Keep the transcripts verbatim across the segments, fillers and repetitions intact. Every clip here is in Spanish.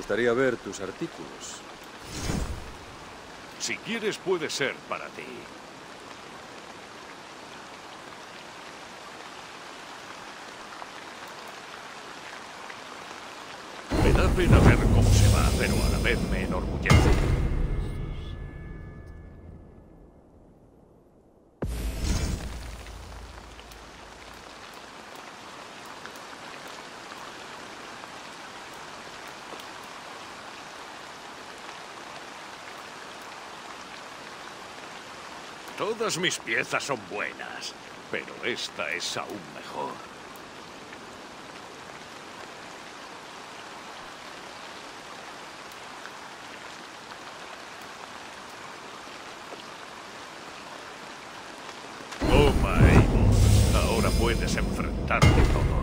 gustaría ver tus artículos. Si quieres, puede ser para ti. Me da pena ver cómo se va, pero a la vez me enorgullece. Todas mis piezas son buenas, pero esta es aún mejor. Toma, Eivor. Ahora puedes enfrentarte todo.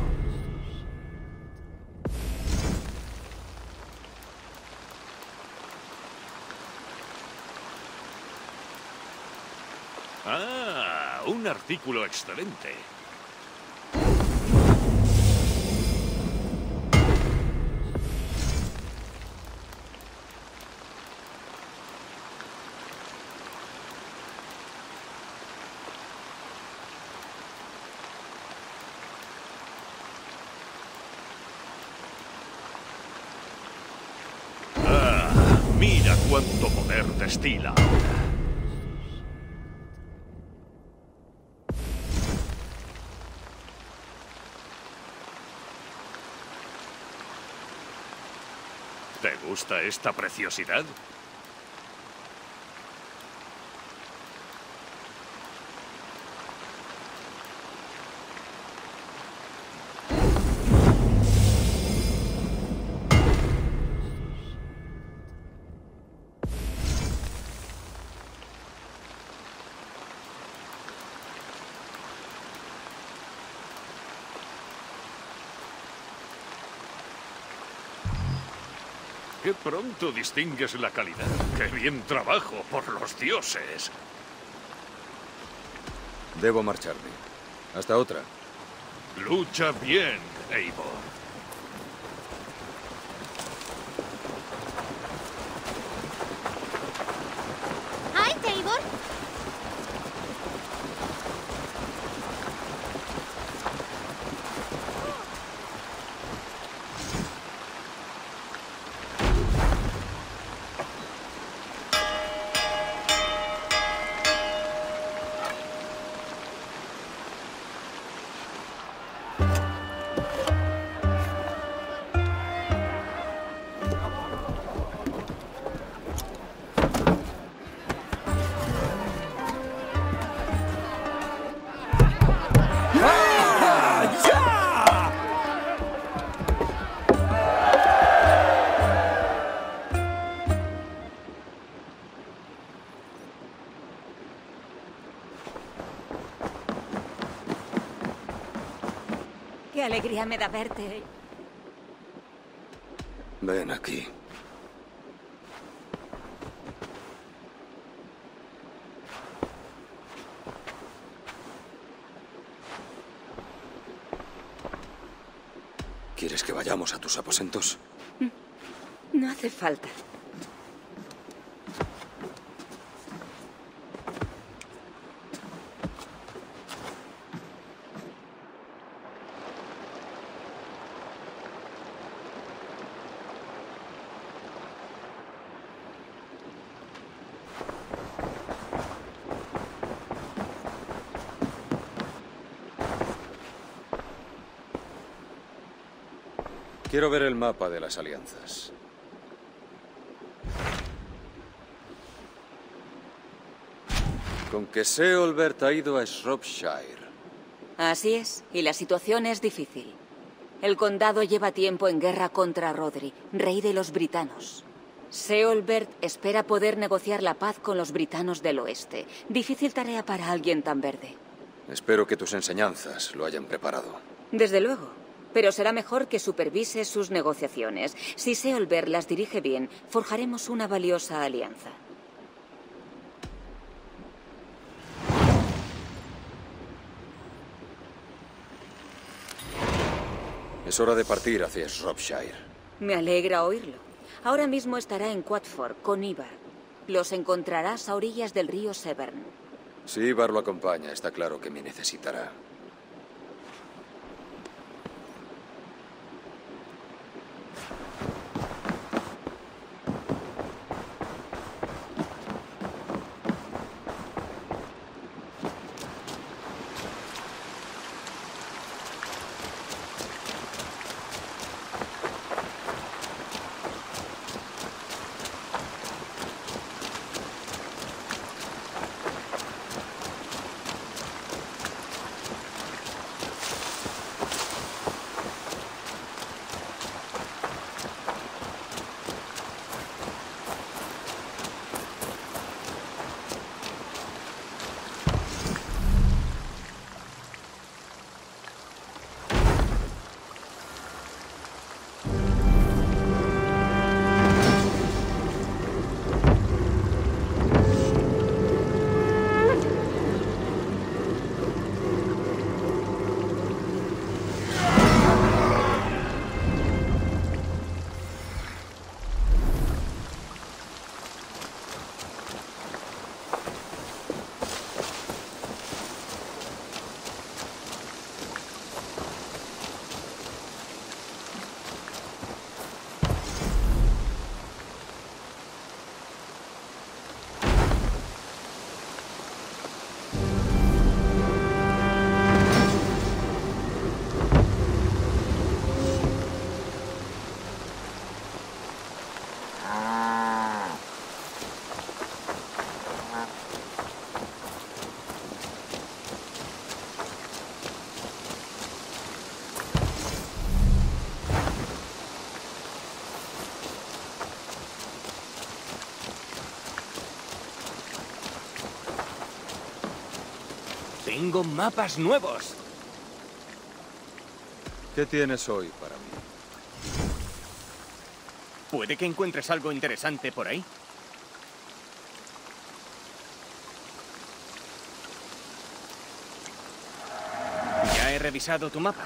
Ah, un artículo excelente. Ah, mira cuánto poder destila ahora. ¿Te gusta esta preciosidad? ¡Qué pronto distingues la calidad! ¡Qué bien trabajo, por los dioses! Debo marcharme. Hasta otra. Lucha bien, Eivor. ¡Ay, Eivor! Qué alegría me da verte. Ven aquí. ¿Quieres que vayamos a tus aposentos? No hace falta. Quiero ver el mapa de las alianzas. Con que Ceolbert ha ido a Shropshire. Así es, y la situación es difícil. El condado lleva tiempo en guerra contra Rhodri, rey de los britanos. Ceolbert espera poder negociar la paz con los britanos del oeste. Difícil tarea para alguien tan verde. Espero que tus enseñanzas lo hayan preparado. Desde luego. Pero será mejor que supervise sus negociaciones. Si Ceolbert las dirige bien, forjaremos una valiosa alianza. Es hora de partir hacia Shropshire. Me alegra oírlo. Ahora mismo estará en Quatford, con Ivar. Los encontrarás a orillas del río Severn. Si Ivar lo acompaña, está claro que me necesitará. Tengo mapas nuevos. ¿Qué tienes hoy para mí? ¿Puede que encuentres algo interesante por ahí? Ya he revisado tu mapa.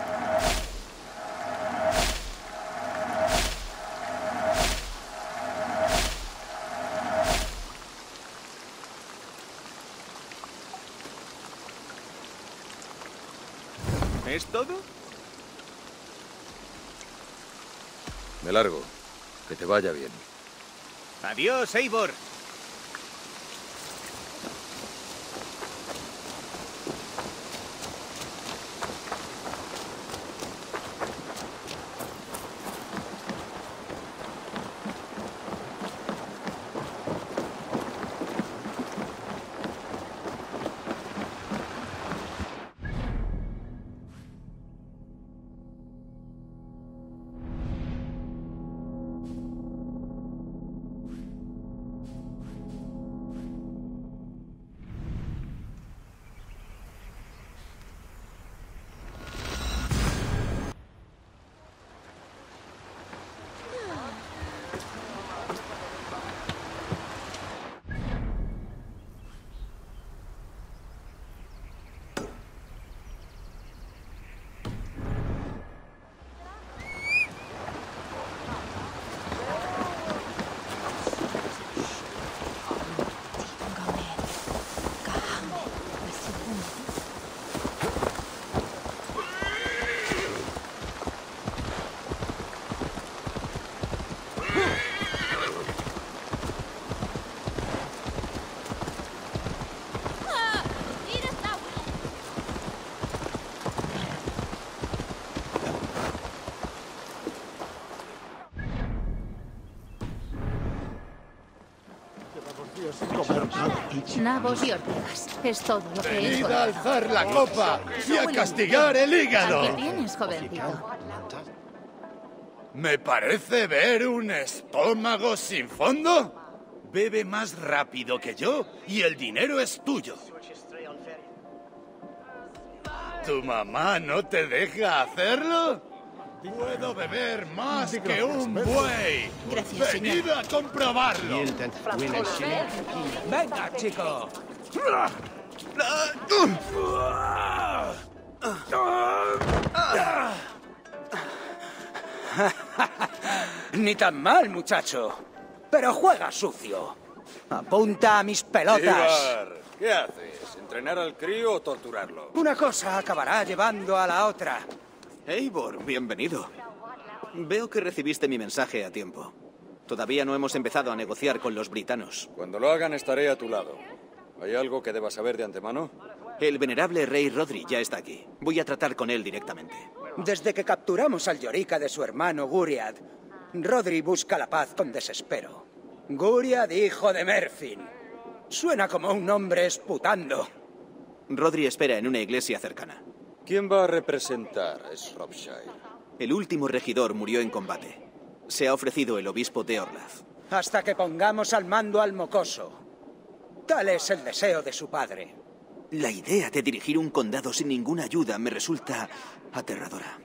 ¿Es todo? Me largo. Que te vaya bien. Adiós, Eivor. Nabos y ortigas. Es todo lo que he Venid a encontrado. alzar la copa y a castigar el hígado. ¿Qué tienes, jovencito? ¿Me parece ver un estómago sin fondo? Bebe más rápido que yo y el dinero es tuyo. ¿Tu mamá no te deja hacerlo? Puedo beber más que un buey. Gracias, señor. Venid a comprobarlo. Venga, chico. Ni tan mal, muchacho. Pero juega sucio. Apunta a mis pelotas. Ivar, ¿qué haces? ¿Entrenar al crío o torturarlo? Una cosa acabará llevando a la otra. Eivor, bienvenido. Veo que recibiste mi mensaje a tiempo. Todavía no hemos empezado a negociar con los britanos. Cuando lo hagan estaré a tu lado. ¿Hay algo que debas saber de antemano? El venerable rey Rodri ya está aquí. Voy a tratar con él directamente. Desde que capturamos al Yorika de su hermano Guriad, Rodri busca la paz con desespero. Guriad, hijo de Merfin. Suena como un hombre esputando. Rodri espera en una iglesia cercana. ¿Quién va a representar a Shropshire? El último regidor murió en combate. Se ha ofrecido el obispo de Orlaz. Hasta que pongamos al mando al mocoso. Tal es el deseo de su padre. La idea de dirigir un condado sin ninguna ayuda me resulta aterradora.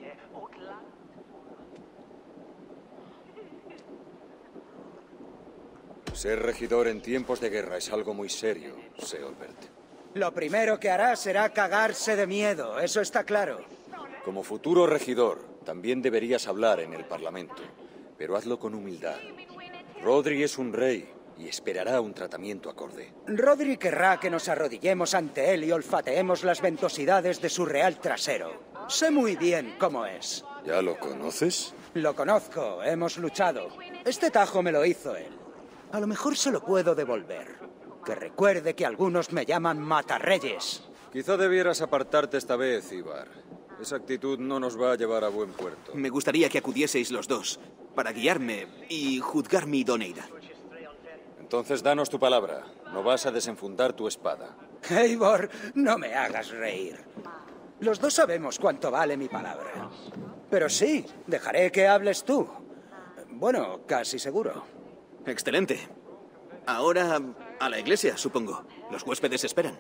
Ser regidor en tiempos de guerra es algo muy serio, Seolbert. Lo primero que hará será cagarse de miedo, eso está claro. Como futuro regidor, también deberías hablar en el Parlamento, pero hazlo con humildad. Rodri es un rey y esperará un tratamiento acorde. Rodri querrá que nos arrodillemos ante él y olfateemos las ventosidades de su real trasero. Sé muy bien cómo es. ¿Ya lo conoces? Lo conozco, hemos luchado. Este tajo me lo hizo él. A lo mejor se lo puedo devolver. Que recuerde que algunos me llaman matarreyes. Quizá debieras apartarte esta vez, Ivar. Esa actitud no nos va a llevar a buen puerto. Me gustaría que acudieseis los dos, para guiarme y juzgar mi idoneidad. Entonces danos tu palabra. No vas a desenfundar tu espada. Eivor, no me hagas reír. Los dos sabemos cuánto vale mi palabra. Pero sí, dejaré que hables tú. Bueno, casi seguro. Excelente. Ahora a la iglesia, supongo. Los huéspedes esperan.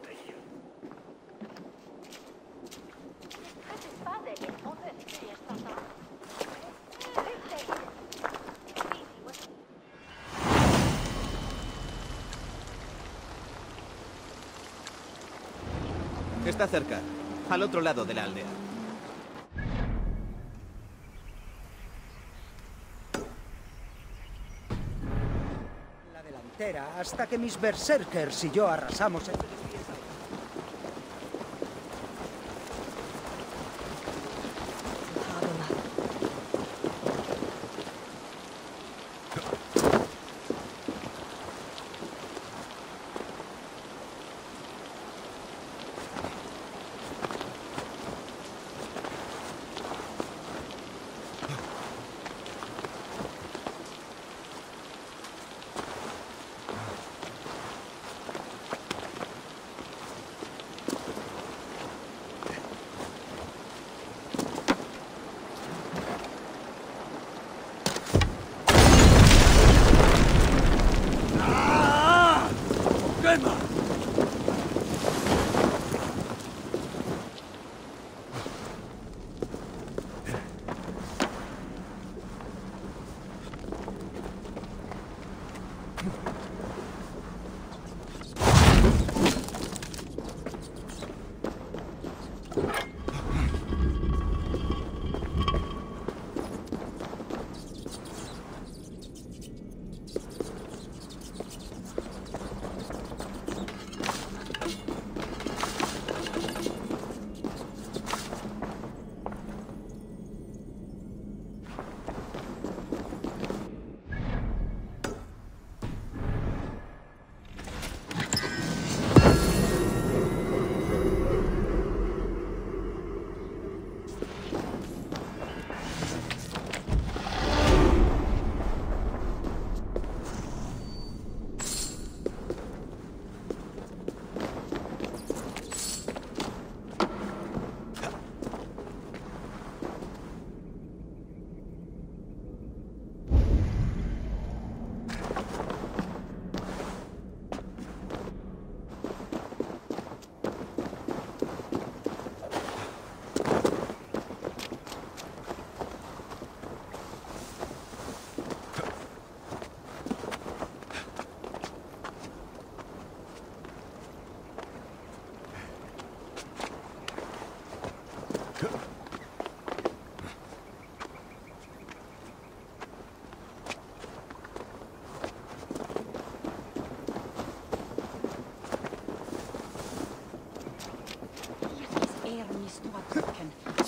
Está cerca, al otro lado de la aldea. La delantera hasta que mis berserkers y yo arrasamos el...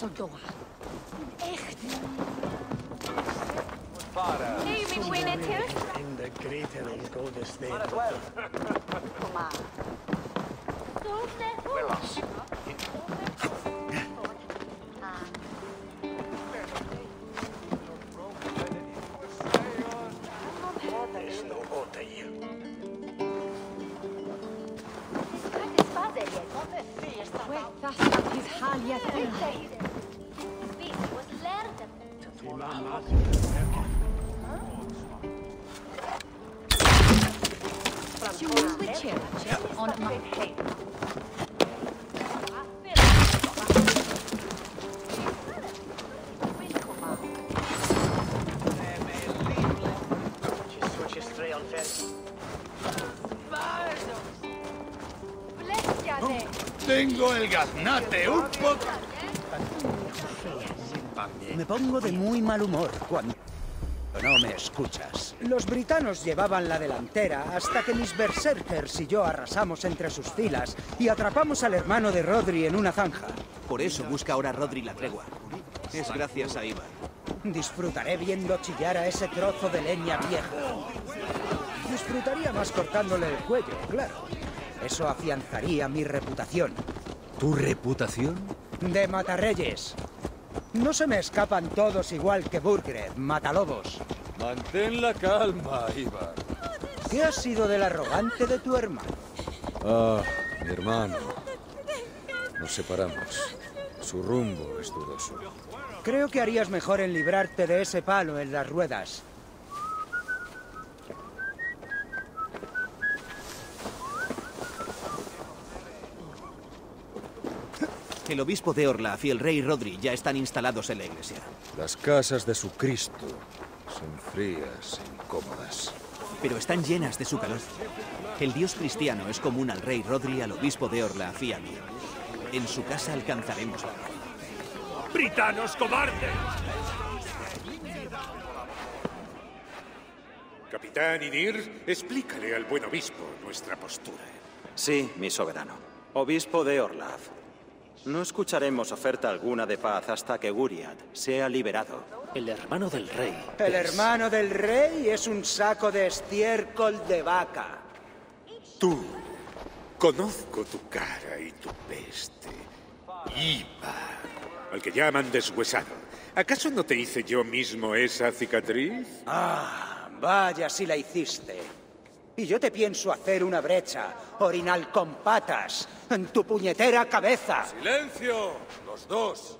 zo door. Echt. Even winnen, too. In the greater and golden state. Kom maar. On my Tengo el gaznate un poco... Me pongo de muy mal humor cuando no me escuchas. Los britanos llevaban la delantera hasta que mis berserkers y yo arrasamos entre sus filas y atrapamos al hermano de Rhodri en una zanja. Por eso busca ahora Rhodri la tregua. Es gracias a Ivar. Disfrutaré viendo chillar a ese trozo de leña vieja. Disfrutaría más cortándole el cuello, claro. Eso afianzaría mi reputación. ¿Tu reputación? De matarreyes. No se me escapan todos igual que Burgred, matalobos. Mantén la calma, Ivar. ¿Qué ha sido del arrogante de tu hermano? Ah, mi hermano. Nos separamos. Su rumbo es dudoso. Creo que harías mejor en librarte de ese palo en las ruedas. El obispo de Orlaf y el rey Rhodri ya están instalados en la iglesia. Las casas de su Cristo son frías e incómodas. Pero están llenas de su calor. El dios cristiano es común al rey Rhodri, al obispo de Orlaf y a mí. En su casa alcanzaremos la paz. ¡Britanos cobardes! Capitán Idir, explícale al buen obispo nuestra postura. Sí, mi soberano. Obispo de Orlaf. No escucharemos oferta alguna de paz hasta que Guriad sea liberado. El hermano del rey. El hermano del rey es un saco de estiércol de vaca. Tú, conozco tu cara y tu peste. Ivar, al que llaman deshuesado. ¿Acaso no te hice yo mismo esa cicatriz? Ah, vaya si la hiciste. Y yo te pienso hacer una brecha, orinal con patas, en tu puñetera cabeza. ¡Silencio! ¡Los dos!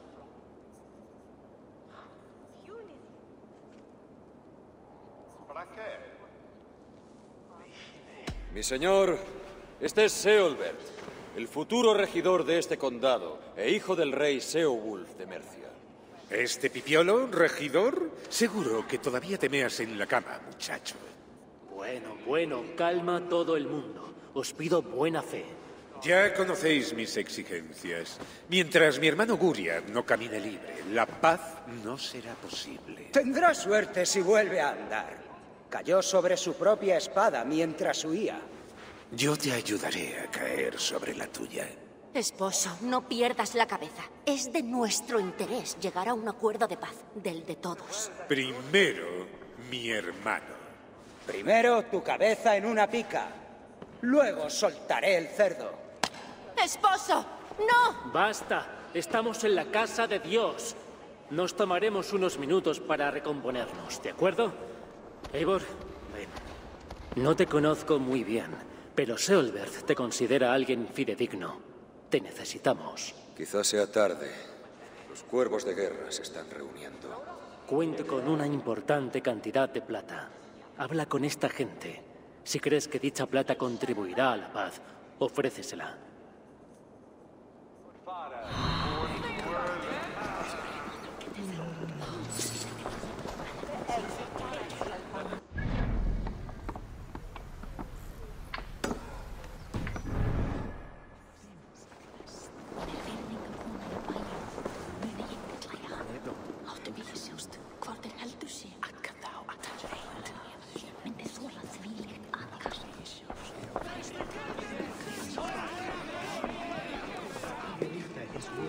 Mi señor, este es Seolbert, el futuro regidor de este condado e hijo del rey Seowulf de Mercia. ¿Este pipiolo, regidor? Seguro que todavía te meas en la cama, muchacho. Bueno, bueno, calma todo el mundo. Os pido buena fe. Ya conocéis mis exigencias. Mientras mi hermano Guriad no camine libre, la paz no será posible. Tendrá suerte si vuelve a andar. Cayó sobre su propia espada mientras huía. Yo te ayudaré a caer sobre la tuya. Esposo, no pierdas la cabeza. Es de nuestro interés llegar a un acuerdo de paz, del de todos. Primero, mi hermano. Primero tu cabeza en una pica. Luego soltaré el cerdo. ¡Esposo! ¡No! Basta. Estamos en la casa de Dios. Nos tomaremos unos minutos para recomponernos, ¿de acuerdo? Eivor, ven. No te conozco muy bien, pero Seolbert te considera alguien fidedigno. Te necesitamos. Quizás sea tarde. Los cuervos de guerra se están reuniendo. Cuento con una importante cantidad de plata. Habla con esta gente. Si crees que dicha plata contribuirá a la paz, ofrécesela.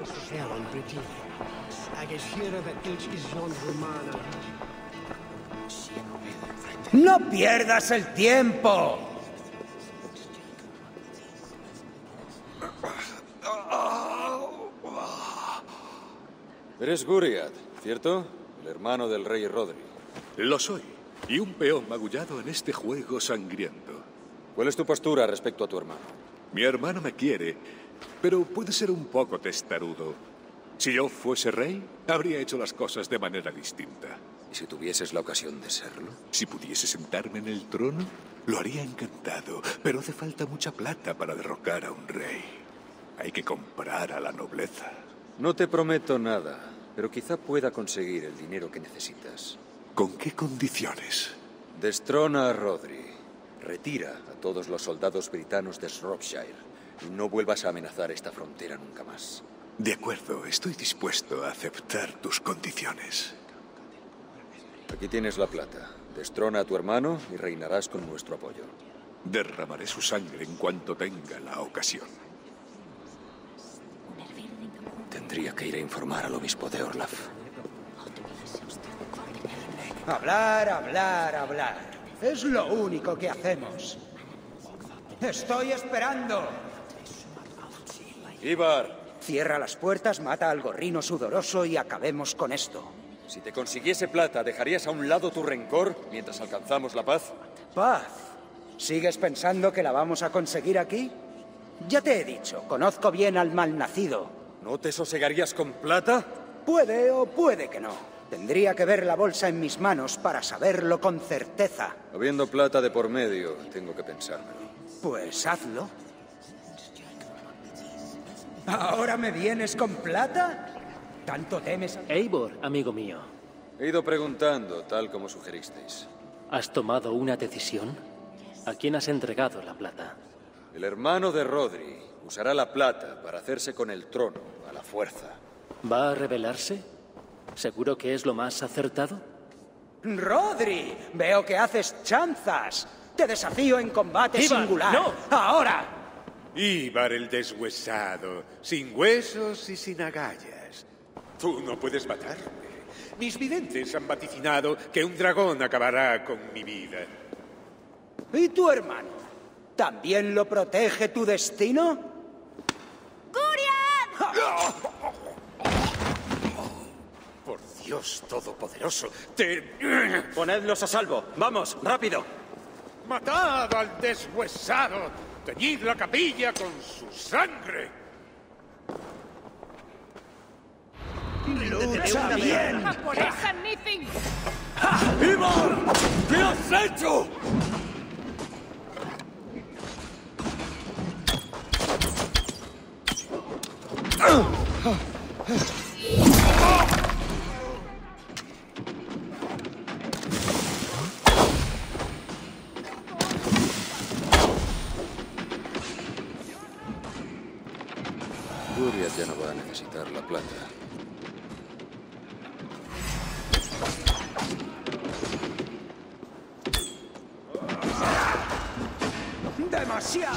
¡No pierdas el tiempo! Eres Guriad, ¿cierto? El hermano del rey Rodri. Lo soy. Y un peón magullado en este juego sangriento. ¿Cuál es tu postura respecto a tu hermano? Mi hermano me quiere, pero puede ser un poco testarudo. Si yo fuese rey, habría hecho las cosas de manera distinta. ¿Y si tuvieses la ocasión de serlo? Si pudiese sentarme en el trono, lo haría encantado, pero hace falta mucha plata para derrocar a un rey. Hay que comprar a la nobleza. No te prometo nada, pero quizá pueda conseguir el dinero que necesitas. ¿Con qué condiciones? Destrona a Rodri. Retira a todos los soldados britanos de Shropshire y no vuelvas a amenazar esta frontera nunca más. De acuerdo, estoy dispuesto a aceptar tus condiciones. Aquí tienes la plata. Destrona a tu hermano y reinarás con nuestro apoyo. Derramaré su sangre en cuanto tenga la ocasión. Tendría que ir a informar al obispo de Orlaf. Hablar, hablar, hablar. Es lo único que hacemos. Estoy esperando. Ivar. Cierra las puertas, mata al gorrino sudoroso y acabemos con esto. Si te consiguiese plata, ¿dejarías a un lado tu rencor mientras alcanzamos la paz? ¿Paz? ¿Sigues pensando que la vamos a conseguir aquí? Ya te he dicho, conozco bien al malnacido. ¿No te sosegarías con plata? Puede o puede que no. Tendría que ver la bolsa en mis manos para saberlo con certeza. Habiendo plata de por medio, tengo que pensármelo. Pues hazlo. ¿Ahora me vienes con plata? ¿Tanto temes? Eivor, amigo mío. He ido preguntando, tal como sugeristeis. ¿Has tomado una decisión? ¿A quién has entregado la plata? El hermano de Rodri usará la plata para hacerse con el trono a la fuerza. ¿Va a rebelarse? ¿Seguro que es lo más acertado? ¡Rodri! Veo que haces chanzas. Te desafío en combate Ivar, singular. ¡no! ¡Ahora! Ivar el deshuesado, sin huesos y sin agallas. Tú no puedes matarme. Mis videntes han vaticinado que un dragón acabará con mi vida. ¿Y tu hermano? ¿También lo protege tu destino? ¡Guriad! Por Dios todopoderoso, te... Ponedlos a salvo. ¡Vamos, rápido! ¡Matad al deshuesado! ¡Teñid la capilla con su sangre! ¡Lucha bien! ¡Ivar! ¿Qué has hecho? Guriad ya no va a necesitar la plata. ¡Demasiado!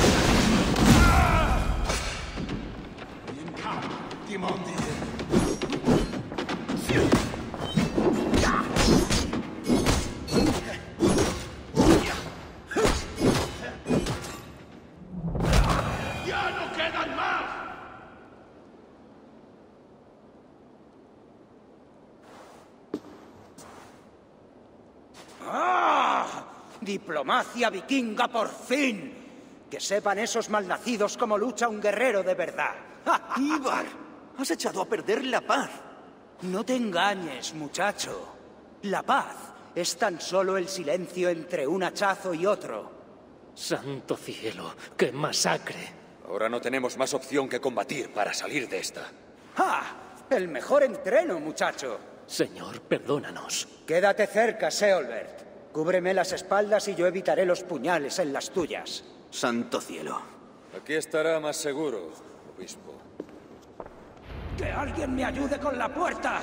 ¡Ya no quedan más! ¡Ah! ¡Diplomacia vikinga por fin! Que sepan esos malnacidos cómo lucha un guerrero de verdad. ¡Ivar! ¡Has echado a perder la paz! No te engañes, muchacho. La paz es tan solo el silencio entre un hachazo y otro. ¡Santo cielo! ¡Qué masacre! Ahora no tenemos más opción que combatir para salir de esta. ¡Ah! El mejor entreno, muchacho. Señor, perdónanos. Quédate cerca, Seolbert. Cúbreme las espaldas y yo evitaré los puñales en las tuyas. Santo cielo. Aquí estará más seguro, obispo. ¡Que alguien me ayude con la puerta!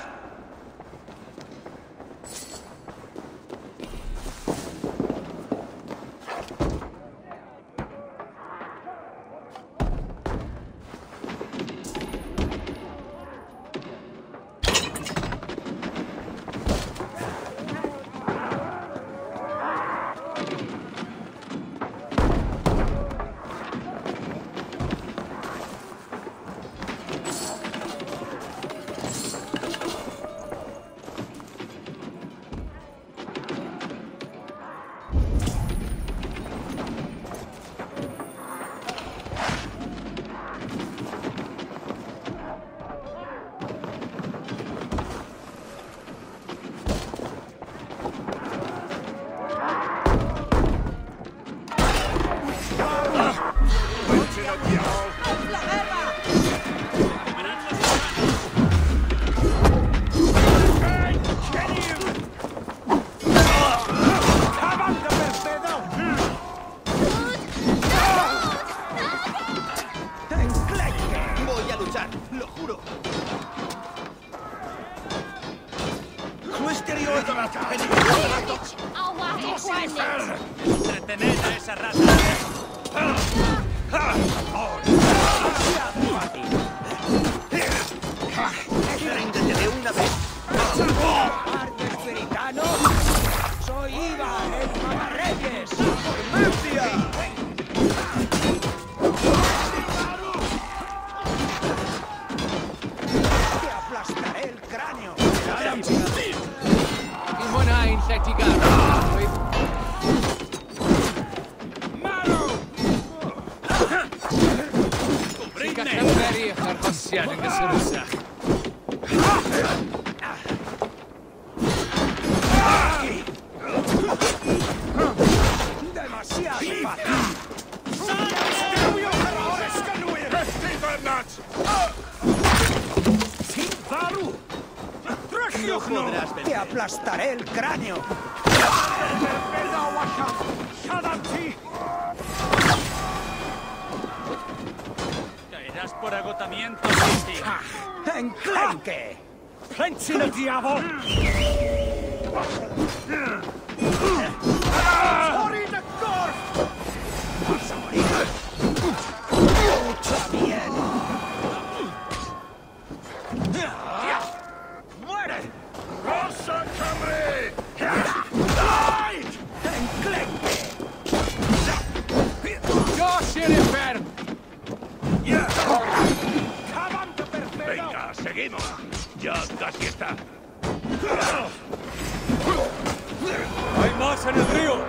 juro. ¡Entretened a esa rata! ¡Ríndete de una vez! ¡Artes Veritano! ¡Soy Ivar, el Mamarreyes! ¡Murcia! ¡Te aplastaré el cráneo! Imonain Setigar! ¡Demasiado fácil! No podrás vencer. ¡Te aplastaré el cráneo! Caerás por agotamiento, Misty. ¡Enclenque! ¡Pensin el diavolo! ¡Vas a morir! ¡Lucha bien! ¡Muere! ¡Rosa Camre! ¡Enclenque! ¡Yo seré enfermo! Venga, seguimos. Ya casi está. ¡Hay más en el río!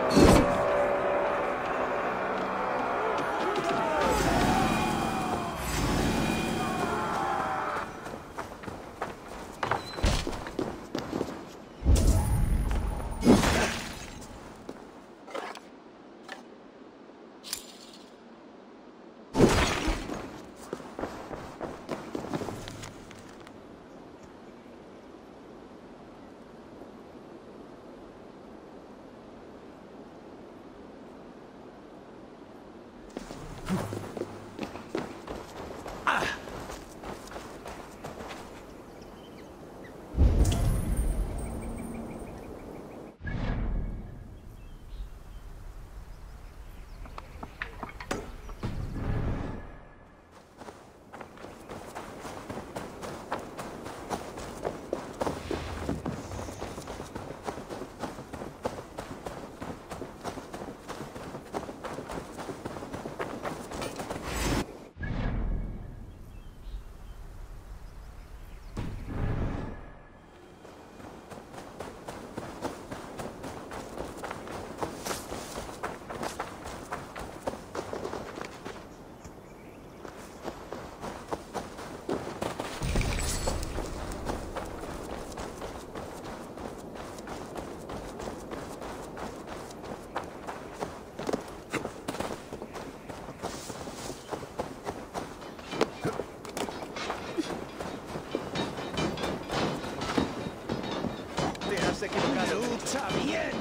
equivocado. ¡Lucha bien!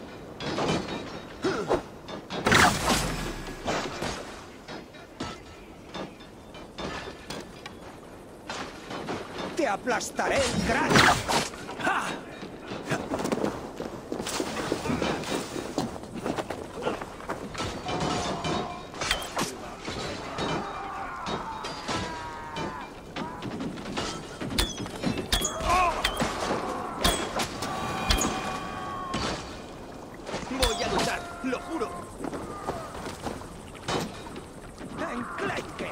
¡Te aplastaré el cráneo! ¡Ja! Voy a luchar, lo juro. ¡Enclenque!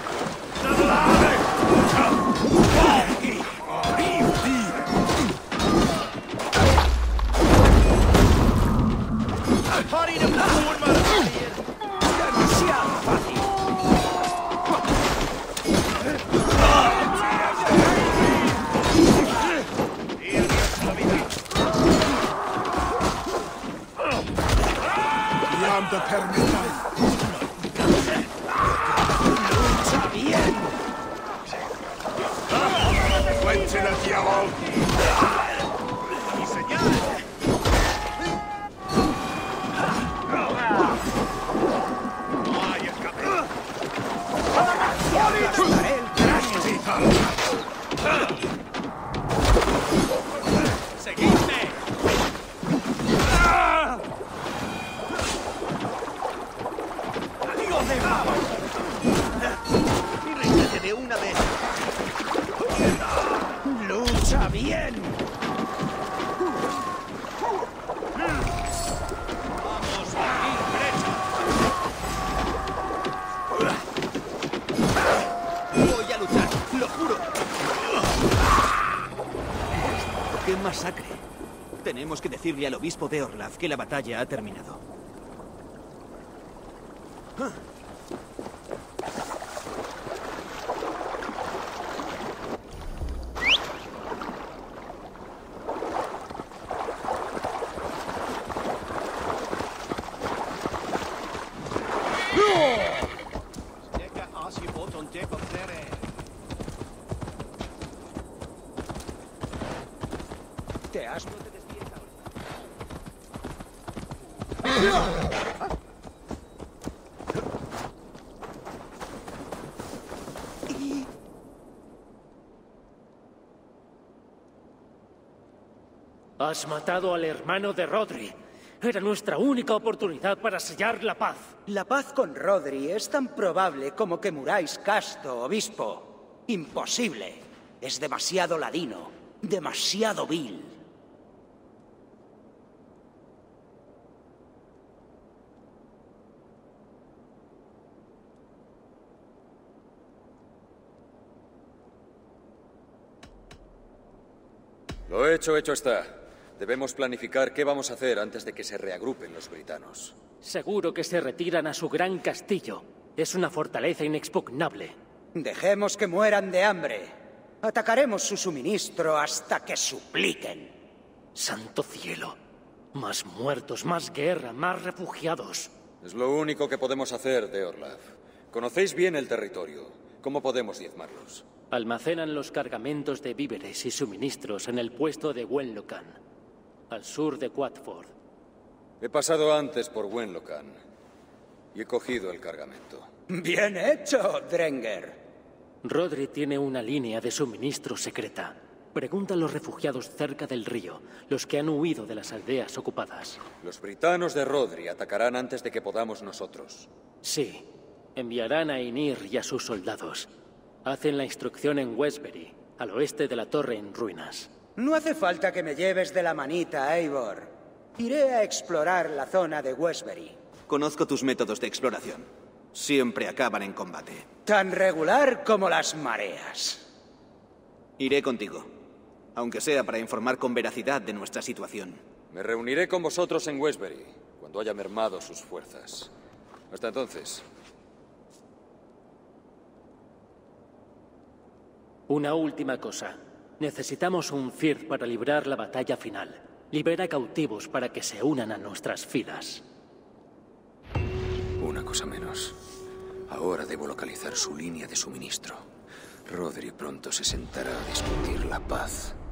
¡Demasiado fácil! ¡Lucha bien! ¡Cuéntela, diablo! ¡Y señal! ¡No hay escape! ¡Te aplastaré el cráneo! ¡Lucha bien! ¡Vamos, aquí, derecha! Voy a luchar, lo juro. ¡Qué masacre! Tenemos que decirle al obispo de Orlaf que la batalla ha terminado. Ah. Te has... Has matado al hermano de Rodri. Era nuestra única oportunidad para sellar la paz. La paz con Rodri es tan probable como que muráis casto, obispo. Imposible. Es demasiado ladino. Demasiado vil. Lo hecho, hecho está. Debemos planificar qué vamos a hacer antes de que se reagrupen los britanos. Seguro que se retiran a su gran castillo. Es una fortaleza inexpugnable. Dejemos que mueran de hambre. Atacaremos su suministro hasta que supliquen. Santo cielo. Más muertos, más guerra, más refugiados. Es lo único que podemos hacer, de Orlaf. Conocéis bien el territorio. ¿Cómo podemos diezmarlos? Almacenan los cargamentos de víveres y suministros en el puesto de Wenlocan, al sur de Quatford. He pasado antes por Wenlocan y he cogido el cargamento. Bien hecho, Drenger. Rodri tiene una línea de suministro secreta. Pregunta a los refugiados cerca del río, los que han huido de las aldeas ocupadas. Los britanos de Rodri atacarán antes de que podamos nosotros. Sí. Enviarán a Ynir y a sus soldados. Hacen la instrucción en Westbury, al oeste de la torre en ruinas. No hace falta que me lleves de la manita, Eivor. Iré a explorar la zona de Westbury. Conozco tus métodos de exploración. Siempre acaban en combate. Tan regular como las mareas. Iré contigo, aunque sea para informar con veracidad de nuestra situación. Me reuniré con vosotros en Westbury, cuando haya mermado sus fuerzas. Hasta entonces. Una última cosa. Necesitamos un Firth para librar la batalla final. Libera cautivos para que se unan a nuestras filas. Una cosa menos. Ahora debo localizar su línea de suministro. Rodri pronto se sentará a discutir la paz.